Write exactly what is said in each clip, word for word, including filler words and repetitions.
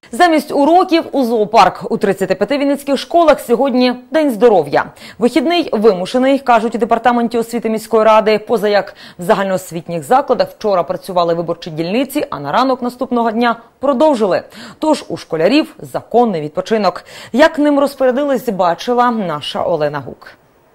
Замість уроків у зоопарк. У тридцяти п'яти вінницьких школах сьогодні День здоров'я. Вихідний вимушений, кажуть у департаменті освіти міської ради. Поза як в загальноосвітніх закладах вчора працювали виборчі дільниці, а на ранок наступного дня продовжили. Тож у школярів законний відпочинок. Як ним розпорядились, бачила наша Олена Гук.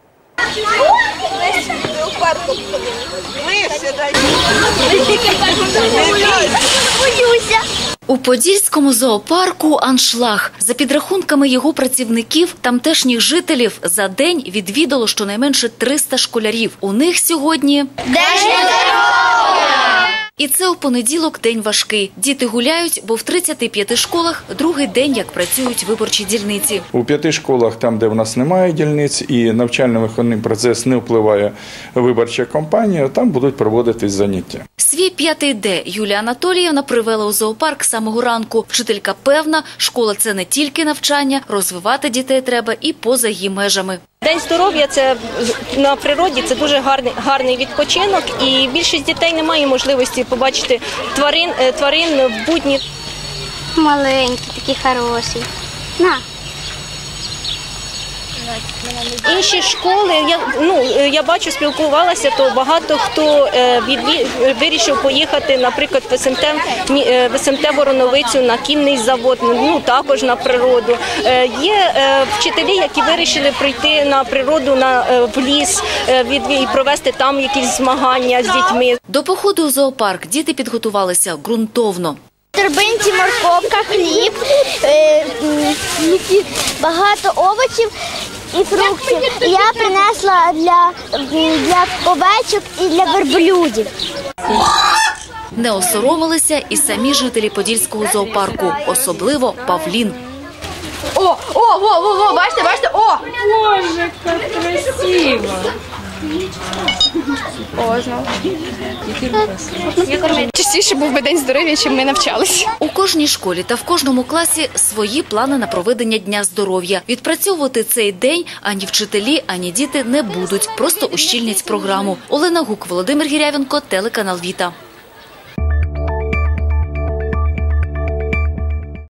У Подільському зоопарку аншлаг. За підрахунками його працівників, тамтешніх жителів, за день відвідало щонайменше триста школярів. У них сьогодні День здоров'я! І це у понеділок день важкий. Діти гуляють, бо в тридцяти п'яти школах другий день, як працюють виборчі дільниці. У п'яти школах, там, де в нас немає дільниць і навчально-виховний процес не впливає виборча кампанія, там будуть проводитись заняття. Свій п'ятий Д Юлія Анатоліївна привела у зоопарк з самого ранку. Вчителька певна, школа – це не тільки навчання, розвивати дітей треба і поза її межами. День здоров'я – це на природі, це дуже гарний, гарний відпочинок, і більшість дітей не має можливості побачити тварин, тварин в будні. Маленькі, такі хороші. На. Інші школи, я, ну, я бачу, спілкувалася, то багато хто відві... вирішив поїхати, наприклад, в СМТ, в СМТ Вороновицю на кінний завод, ну, також на природу. Є вчителі, які вирішили прийти на природу, на, в ліс і провести там якісь змагання з дітьми. До походу у зоопарк діти підготувалися ґрунтовно. Торбинці, морковка, хліб, е, багато овочів і фруктів. І я принесла для, для овечок і для верблюдів. Не осоромилися і самі жителі Подільського зоопарку, особливо Павлін. О, о, о, о, о, бачите, бачите, о! Боже, як красиво! О, знову. Частіше був би День здоров'я, чим ми навчалися. У кожній школі та в кожному класі свої плани на проведення Дня здоров'я. Відпрацьовувати цей день ані вчителі, ані діти не будуть, просто ущільнять програму. Олена Гук, Володимир Гірявенко, телеканал Віта.